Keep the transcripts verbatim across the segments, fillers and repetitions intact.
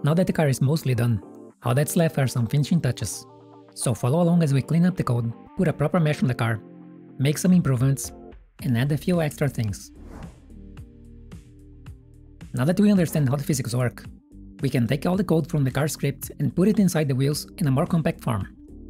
Now that the car is mostly done, all that's left are some finishing touches. So follow along as we clean up the code, put a proper mesh on the car, make some improvements, and add a few extra things. Now that we understand how the physics work, we can take all the code from the car script and put it inside the wheels in a more compact form.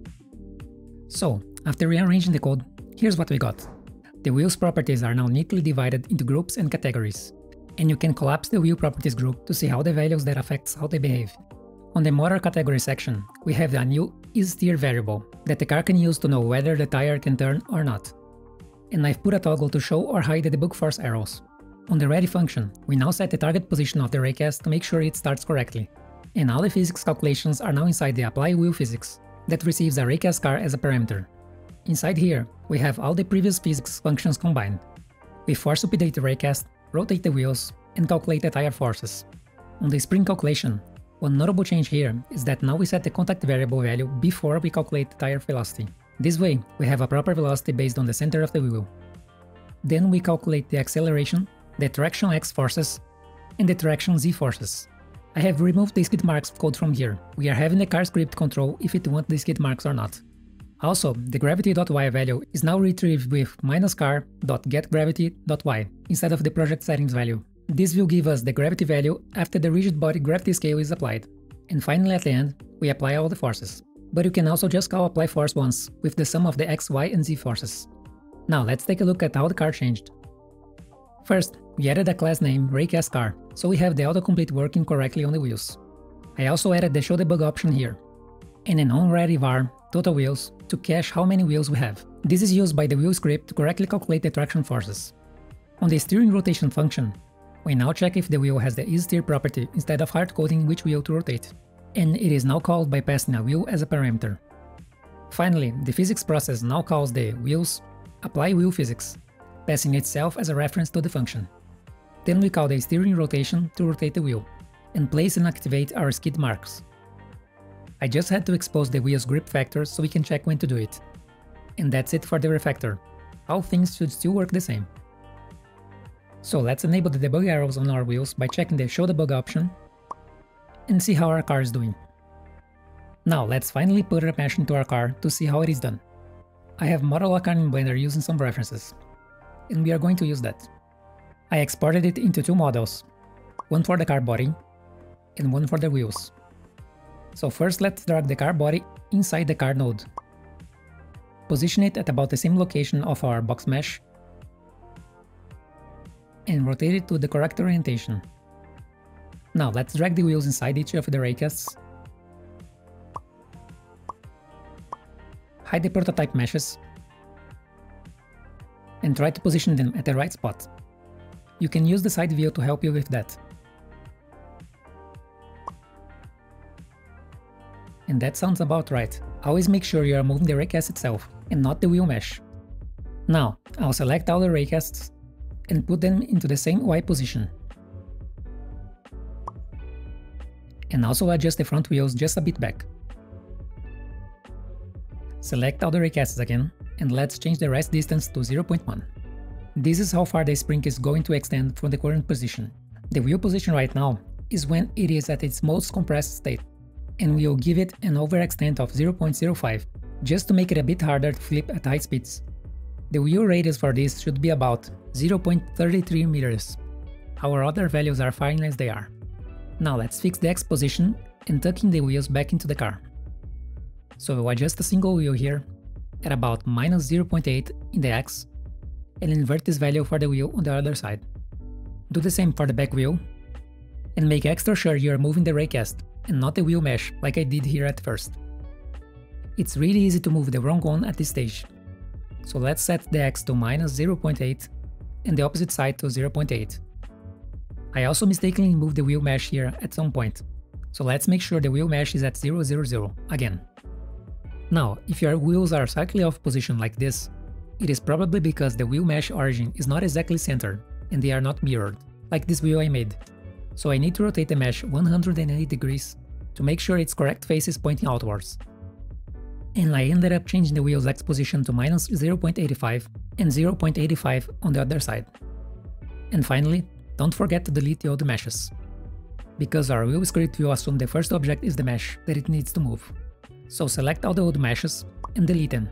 So, after rearranging the code, here's what we got. The wheels properties are now neatly divided into groups and categories, and you can collapse the wheel properties group to see how the values that affects how they behave. On the motor category section, we have a new isSteer variable that the car can use to know whether the tire can turn or not. And I've put a toggle to show or hide the debug force arrows. On the ready function, we now set the target position of the Raycast to make sure it starts correctly. And all the physics calculations are now inside the apply wheel physics that receives a Raycast car as a parameter. Inside here, we have all the previous physics functions combined. We force update the Raycast, rotate the wheels, and calculate the tire forces. On the spring calculation, one notable change here is that now we set the contact variable value before we calculate the tire velocity. This way, we have a proper velocity based on the center of the wheel. Then we calculate the acceleration, the traction X forces, and the traction Z forces. I have removed the skid marks code from here. We are having the car script control if it wants the skid marks or not. Also, the gravity.y value is now retrieved with minus car.getGravity.y instead of the project settings value. This will give us the gravity value after the rigid body gravity scale is applied. And finally at the end, we apply all the forces. But you can also just call apply force once with the sum of the X, Y, and Z forces. Now let's take a look at how the car changed. First, we added a class name Raycast car, so we have the autocomplete working correctly on the wheels. I also added the show debug option here, and an onReady var total wheels to cache how many wheels we have. This is used by the wheel script to correctly calculate the traction forces. On the steering rotation function, we now check if the wheel has the isSteer property instead of hard-coding which wheel to rotate, and it is now called by passing a wheel as a parameter. Finally, the physics process now calls the wheels apply wheel physics, passing itself as a reference to the function. Then we call the steering rotation to rotate the wheel, and place and activate our skid marks. I just had to expose the wheel's grip factors so we can check when to do it. And that's it for the refactor. All things should still work the same. So let's enable the debug arrows on our wheels by checking the show debug option and see how our car is doing. Now let's finally put a mesh into our car to see how it is done. I have modeled a car in Blender using some references, and we are going to use that. I exported it into two models, one for the car body and one for the wheels. So first let's drag the car body inside the car node. Position it at about the same location of our box mesh and rotate it to the correct orientation. Now let's drag the wheels inside each of the raycasts, hide the prototype meshes, and try to position them at the right spot. You can use the side view to help you with that. And that sounds about right. Always make sure you are moving the raycast itself and not the wheel mesh. Now, I'll select all the raycasts and put them into the same Y position. And also adjust the front wheels just a bit back. Select all the raycasts again, and let's change the rest distance to zero point one. This is how far the spring is going to extend from the current position. The wheel position right now is when it is at its most compressed state, and we'll give it an overextend of zero point zero five, just to make it a bit harder to flip at high speeds. The wheel radius for this should be about zero point three three meters. Our other values are fine as they are. Now let's fix the X position and tuck in the wheels back into the car. So we'll adjust a single wheel here at about minus zero point eight in the X, and invert this value for the wheel on the other side. Do the same for the back wheel, and make extra sure you are moving the raycast and not the wheel mesh like I did here at first. It's really easy to move the wrong one at this stage. So let's set the X to minus zero point eight and the opposite side to zero point eight. I also mistakenly moved the wheel mesh here at some point, so let's make sure the wheel mesh is at zero zero zero again. Now, if your wheels are slightly off position like this, it is probably because the wheel mesh origin is not exactly centered and they are not mirrored, like this wheel I made. So I need to rotate the mesh one hundred eighty degrees to make sure its correct face is pointing outwards. And I ended up changing the wheel's X position to minus zero point eight five and zero point eight five on the other side. And finally, don't forget to delete the old meshes. because our wheel script will assume the first object is the mesh that it needs to move. So select all the old meshes and delete them.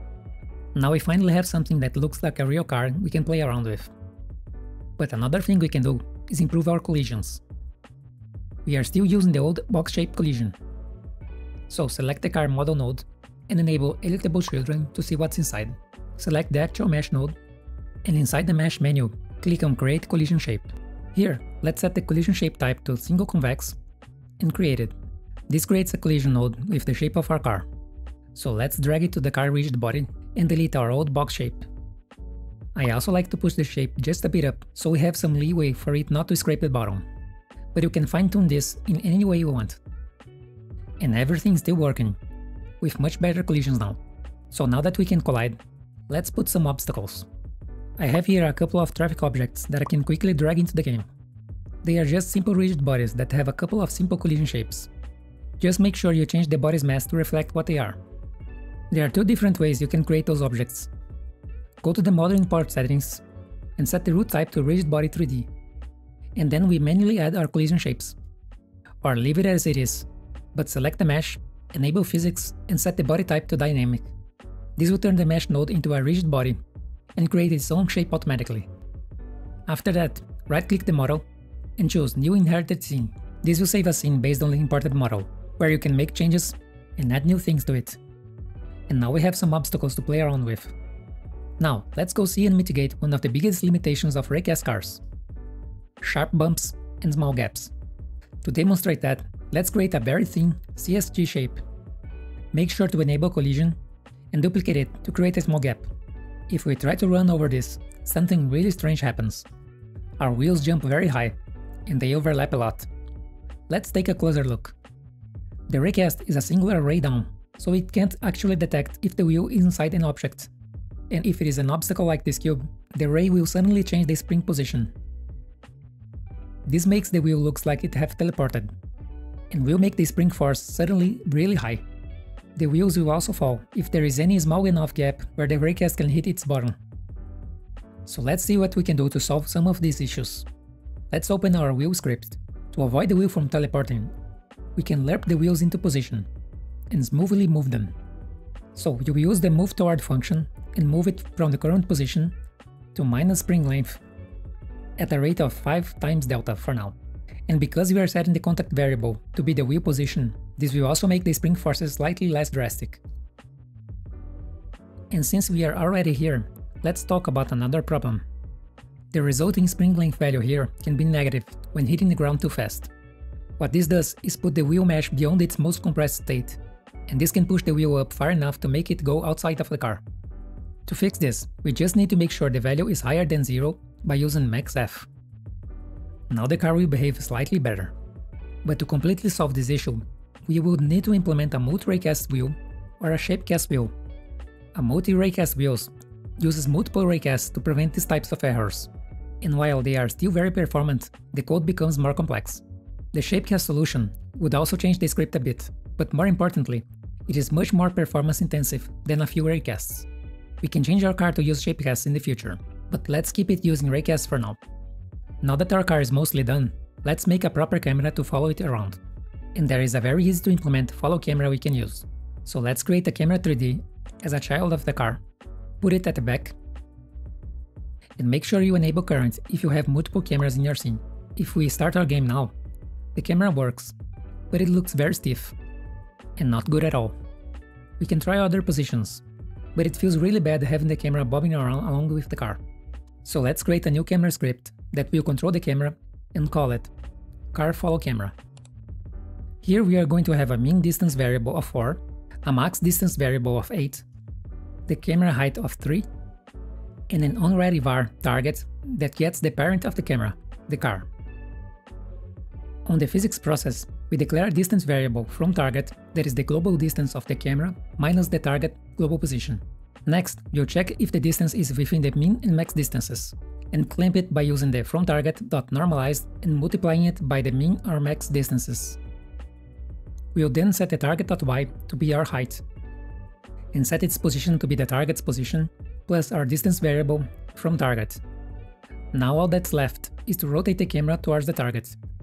Now we finally have something that looks like a real car we can play around with. But another thing we can do is improve our collisions. We are still using the old box-shaped collision. So select the car model node and enable editable children to see what's inside. Select the actual mesh node, and inside the mesh menu, click on Create Collision Shape. Here, let's set the collision shape type to single convex and create it. This creates a collision node with the shape of our car. So let's drag it to the car rigid body and delete our old box shape. I also like to push the shape just a bit up so we have some leeway for it not to scrape the bottom. But you can fine-tune this in any way you want. And everything's still working, with much better collisions now. So now that we can collide, let's put some obstacles. I have here a couple of traffic objects that I can quickly drag into the game. They are just simple rigid bodies that have a couple of simple collision shapes. Just make sure you change the body's mass to reflect what they are. There are two different ways you can create those objects. Go to the model import settings and set the root type to rigid body three D. And then we manually add our collision shapes. Or leave it as it is, but select the mesh, enable physics and set the body type to dynamic. This will turn the mesh node into a rigid body and create its own shape automatically. After that, right-click the model and choose New Inherited Scene. This will save a scene based on the imported model, where you can make changes and add new things to it. And now we have some obstacles to play around with. Now, let's go see and mitigate one of the biggest limitations of Raycast cars: sharp bumps and small gaps. To demonstrate that, let's create a very thin C S G shape. Make sure to enable collision and duplicate it to create a small gap. If we try to run over this, something really strange happens. Our wheels jump very high, and they overlap a lot. Let's take a closer look. The Raycast is a singular ray down, so it can't actually detect if the wheel is inside an object. And if it is an obstacle like this cube, the ray will suddenly change the spring position. This makes the wheel look like it have teleported, and will make the spring force suddenly really high. The wheels will also fall if there is any small enough gap where the Raycast can hit its bottom. So let's see what we can do to solve some of these issues. Let's open our wheel script. To avoid the wheel from teleporting, we can lerp the wheels into position and smoothly move them. So you use the move toward function and move it from the current position to minus spring length at a rate of five times delta for now. And because we are setting the contact variable to be the wheel position, this will also make the spring forces slightly less drastic. And since we are already here, let's talk about another problem. The resulting spring length value here can be negative when hitting the ground too fast. What this does is put the wheel mesh beyond its most compressed state, and this can push the wheel up far enough to make it go outside of the car. To fix this, we just need to make sure the value is higher than zero by using max F. Now the car will behave slightly better. But to completely solve this issue, we would need to implement a multi-raycast wheel or a shapecast wheel. A multi-raycast wheels uses multiple raycasts to prevent these types of errors. And while they are still very performant, the code becomes more complex. The shapecast solution would also change the script a bit, but more importantly, it is much more performance intensive than a few raycasts. We can change our car to use shapecasts in the future, but let's keep it using raycasts for now. Now that our car is mostly done, let's make a proper camera to follow it around. And there is a very easy to implement follow camera we can use. So let's create a camera three D as a child of the car, put it at the back, and make sure you enable current if you have multiple cameras in your scene. If we start our game now, the camera works, but it looks very stiff and not good at all. We can try other positions, but it feels really bad having the camera bobbing around along with the car. So let's create a new camera script that will control the camera and call it car follow camera. Here we are going to have a mean distance variable of four, a max distance variable of eight, the camera height of three, and an onReady var target that gets the parent of the camera, the car. On the physics process, we declare a distance variable from target that is the global distance of the camera minus the target global position. Next, you'll check if the distance is within the min and max distances, and clamp it by using the fromTarget.normalized and multiplying it by the min or max distances. We'll then set the target.y to be our height, and set its position to be the target's position, plus our distance variable from target. Now all that's left is to rotate the camera towards the target,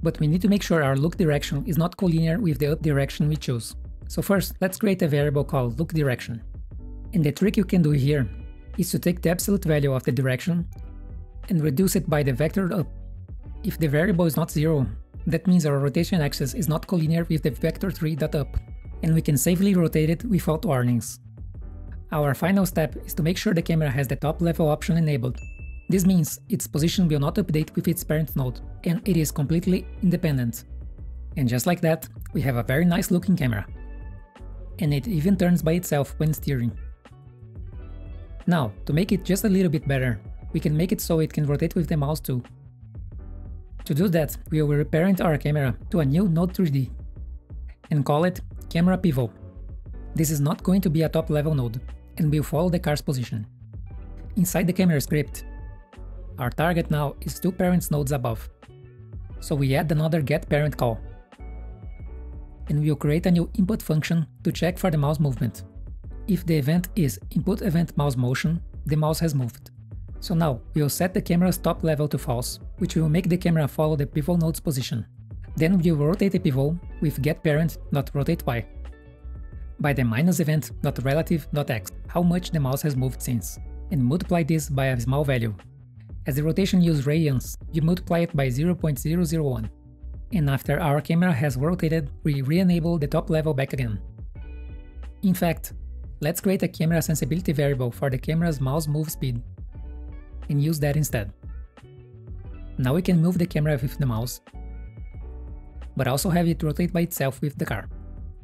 but we need to make sure our look direction is not collinear with the direction we choose. So first, let's create a variable called look direction. And the trick you can do here is to take the absolute value of the direction and reduce it by the vector up. If the variable is not zero, that means our rotation axis is not collinear with the vector three dot up, and we can safely rotate it without warnings. Our final step is to make sure the camera has the top level option enabled. This means its position will not update with its parent node, and it is completely independent. And just like that, we have a very nice looking camera. And it even turns by itself when steering. Now, to make it just a little bit better, we can make it so it can rotate with the mouse too. To do that, we will reparent our camera to a new Node three D and call it Camera Pivot. This is not going to be a top level node and will follow the car's position. Inside the camera script, our target now is two parent nodes above, so we add another getParent call. And we'll create a new input function to check for the mouse movement. If the event is input event mouse motion, the mouse has moved. So now we'll set the camera's top level to false, which will make the camera follow the pivot node's position. Then we'll rotate the pivot with getParent.rotateY by the minus event.relative.x, how much the mouse has moved since, and multiply this by a small value. As the rotation uses radians, we multiply it by zero point zero zero one. And after our camera has rotated, we re-enable the top level back again. In fact, let's create a camera sensibility variable for the camera's mouse move speed and use that instead. Now we can move the camera with the mouse, but also have it rotate by itself with the car.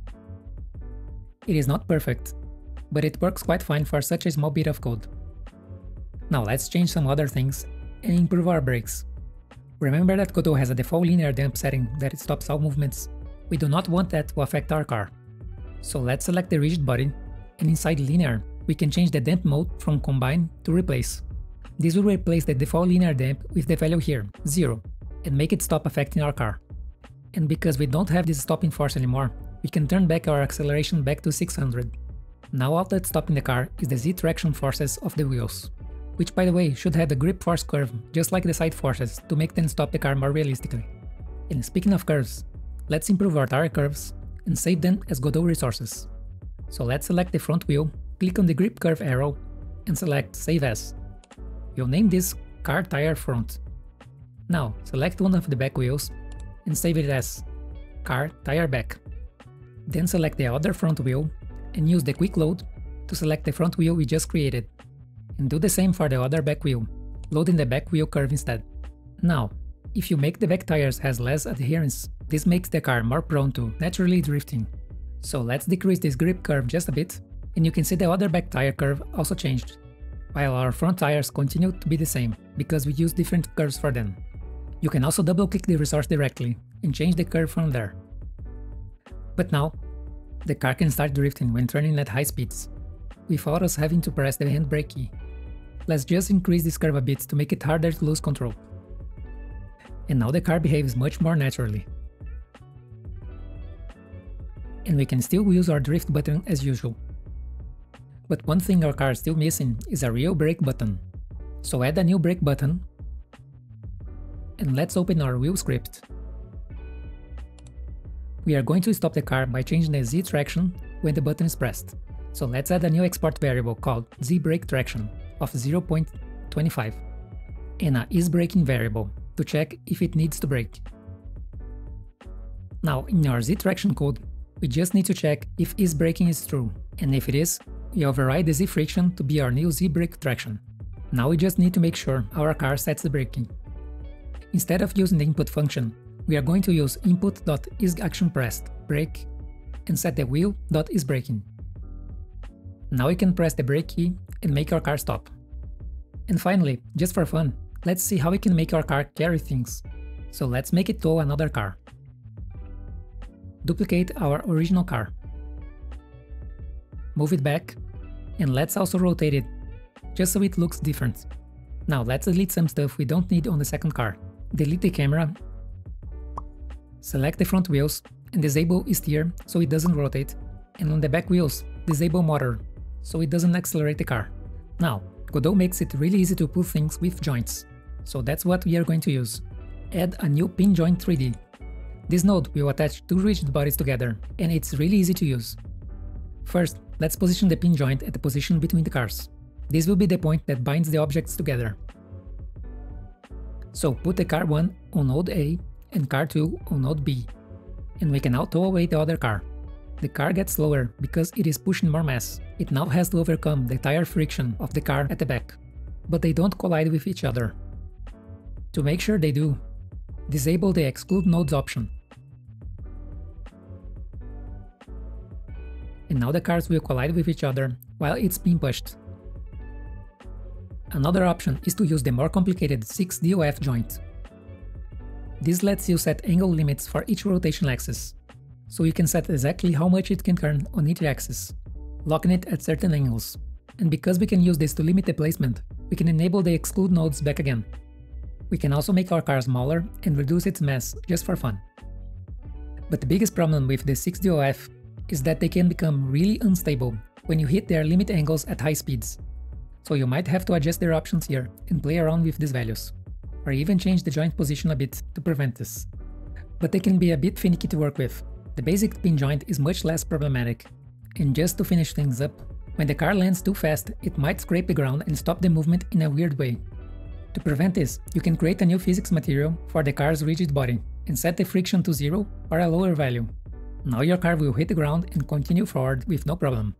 It is not perfect, but it works quite fine for such a small bit of code. Now let's change some other things and improve our brakes. Remember that Godot has a default linear damp setting that it stops all movements. We do not want that to affect our car. So let's select the rigid body, and inside linear, we can change the damp mode from combine to replace. This will replace the default linear damp with the value here, zero, and make it stop affecting our car. And because we don't have this stopping force anymore, we can turn back our acceleration back to six hundred. Now all that's stopping the car is the Z traction forces of the wheels, which by the way should have the grip force curve just like the side forces to make them stop the car more realistically. And speaking of curves, let's improve our tire curves and save them as Godot resources. So let's select the front wheel, click on the grip curve arrow, and select Save As. We'll name this Car Tire Front. Now select one of the back wheels and save it as Car Tire Back. Then select the other front wheel and use the quick load to select the front wheel we just created. And do the same for the other back wheel, loading the back wheel curve instead. Now, if you make the back tires has less adherence, this makes the car more prone to naturally drifting. So let's decrease this grip curve just a bit, and you can see the other back tire curve also changed, while our front tires continue to be the same, because we use different curves for them. You can also double click the resource directly and change the curve from there. But now, the car can start drifting when turning at high speeds, without us having to press the handbrake key. Let's just increase this curve a bit to make it harder to lose control. And now the car behaves much more naturally. And we can still use our drift button as usual. But one thing our car is still missing is a real brake button. So add a new brake button, and let's open our wheel script. We are going to stop the car by changing the Z traction when the button is pressed. So let's add a new export variable called zBrakeTraction of zero point two five and a isBraking variable to check if it needs to brake. Now in our Z traction code, we just need to check if isBraking is true, and if it is, we override the Z friction to be our new zBrakeTraction. Now we just need to make sure our car sets the braking. Instead of using the input function, we are going to use input.isActionPressed brake and set the wheel.isBraking. Now we can press the brake key and make our car stop. And finally, just for fun, let's see how we can make our car carry things. So let's make it tow another car. Duplicate our original car. Move it back, and let's also rotate it, just so it looks different. Now let's delete some stuff we don't need on the second car. Delete the camera, select the front wheels, and disable steer so it doesn't rotate, and on the back wheels, disable motor so it doesn't accelerate the car. Now, Godot makes it really easy to pull things with joints, so that's what we are going to use. Add a new PinJoint three D This node will attach two rigid bodies together, and it's really easy to use. First, let's position the pin joint at the position between the cars. This will be the point that binds the objects together. So put the car one on node A and car two on node B, and we can now tow away the other car. The car gets slower because it is pushing more mass. It now has to overcome the tire friction of the car at the back, but they don't collide with each other. To make sure they do, disable the exclude nodes option. And now the cars will collide with each other while it's being pushed. Another option is to use the more complicated six D O F joint. This lets you set angle limits for each rotation axis, so you can set exactly how much it can turn on each axis, locking it at certain angles. And because we can use this to limit the placement, we can enable the exclude nodes back again. We can also make our car smaller and reduce its mass just for fun. But the biggest problem with the six D O F is that they can become really unstable when you hit their limit angles at high speeds. So you might have to adjust their options here and play around with these values, or even change the joint position a bit to prevent this. But they can be a bit finicky to work with. The basic pin joint is much less problematic. And just to finish things up, when the car lands too fast, it might scrape the ground and stop the movement in a weird way. To prevent this, you can create a new physics material for the car's rigid body and set the friction to zero or a lower value. Now your car will hit the ground and continue forward with no problem.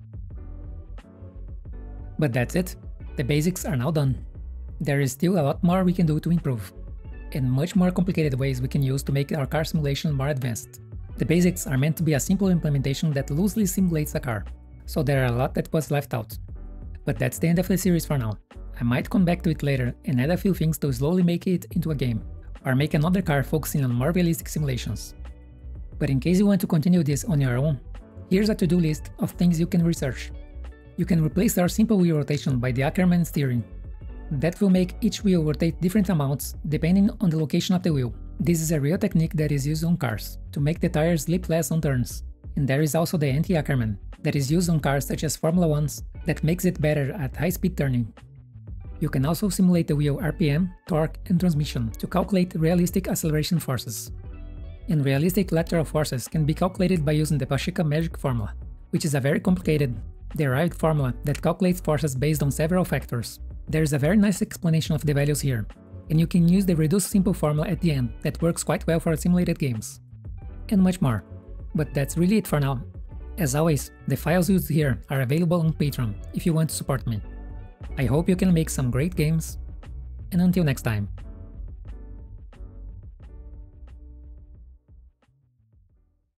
But that's it, the basics are now done. There is still a lot more we can do to improve, and much more complicated ways we can use to make our car simulation more advanced. The basics are meant to be a simple implementation that loosely simulates a car, so there are a lot that was left out. But that's the end of the series for now. I might come back to it later and add a few things to slowly make it into a game, or make another car focusing on more realistic simulations. But in case you want to continue this on your own, here's a to-do list of things you can research. You can replace our simple wheel rotation by the Ackermann steering. That will make each wheel rotate different amounts depending on the location of the wheel. This is a real technique that is used on cars, to make the tires slip less on turns. And there is also the anti-Ackermann, that is used on cars such as Formula ones, that makes it better at high-speed turning. You can also simulate the wheel R P M, torque, and transmission to calculate realistic acceleration forces. And realistic lateral forces can be calculated by using the Pacheco magic formula, which is a very complicated, derived formula that calculates forces based on several factors. There is a very nice explanation of the values here, and you can use the reduced simple formula at the end that works quite well for simulated games. And much more. But that's really it for now. As always, the files used here are available on Patreon if you want to support me. I hope you can make some great games, and until next time.